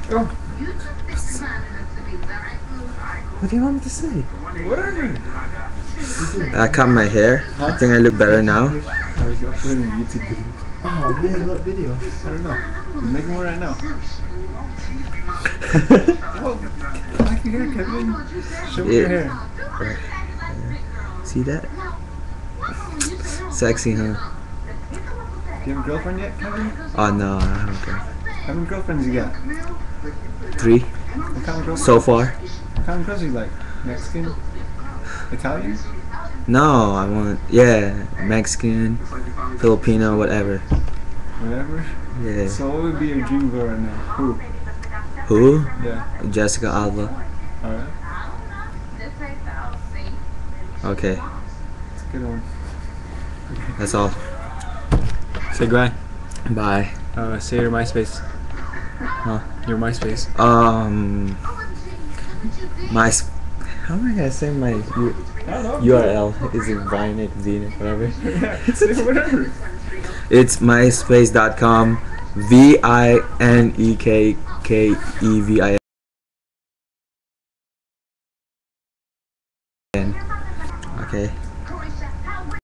Oh. What do you want me to say? Whatever. I cut my hair. I think I look better now. How is your uploading YouTube video? Oh man, what video? I don't know. You're making one right now. Oh, I like your hair, Kevin. Show me your hair. Right. See that? Sexy, huh? Do you have a girlfriend yet, Kevin? Oh no, I don't have a girlfriend. How many girlfriends you got? 3 What kind of girlfriends? so far. What kind of girls you like? Mexican? Italian? No, I want Mexican, Filipino, whatever. Whatever? Yeah. So what would be your dream girl right now? Who? Who? Yeah. Jessica Alba. Alright. Okay, That's a good one. that's all. Say goodbye. Bye. Say your MySpace. Huh? Your MySpace. How am I gonna say my I don't know. URL? Is it Vinek, Zenith, whatever? Yeah, say whatever. It's myspace.com VINEKKEVIN. Okay.